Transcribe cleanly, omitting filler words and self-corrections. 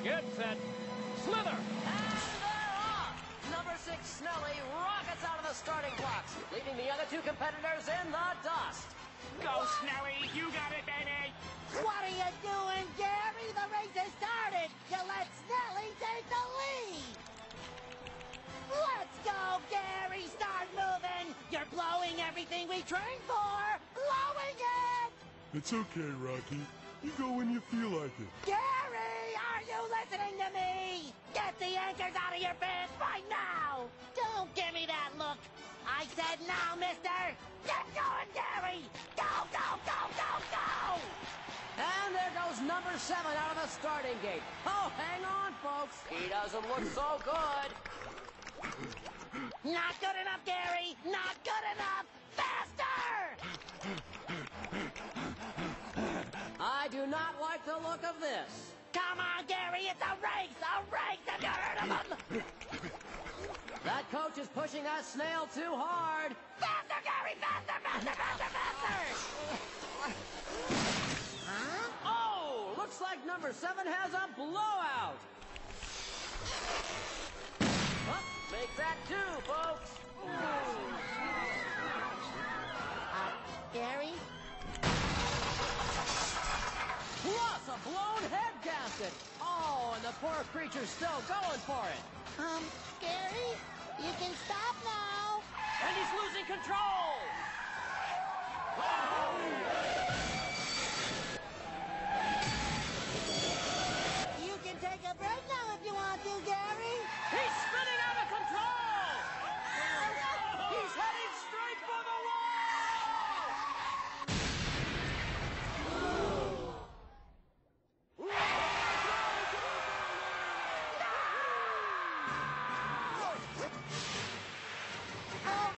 Get set. Slither! And they're off! Number 6, Snelly, rockets out of the starting blocks, leaving the other 2 competitors in the dust. Go, Snelly! You got it, baby! What are you doing, Gary? The race has started! You let Snelly take the lead! Let's go, Gary! Start moving! You're blowing everything we trained for! Blowing it! It's okay, Rocky. You go when you feel like it. Gary, are you listening to me? Get the anchors out of your pants right now! Don't give me that look! I said now, mister! Get going, Gary! Go, go, go, go, go! And there goes number 7 out of the starting gate. Oh, hang on, folks. He doesn't look so good. Not good enough, Gary! Not good enough! Faster! I do not like the look of this. Come on, Gary, it's a race! A race! That coach is pushing that snail too hard. Faster, Gary! Faster, faster, faster, faster! Huh? Oh, looks like number 7 has a blowout. Oh, make that 2, folks. Gary? Plus a blown head gasket. Oh, and the poor creature's still going for it. Gary? You can stop now. And he's losing control! You can take a break now if you want to, Gary. He's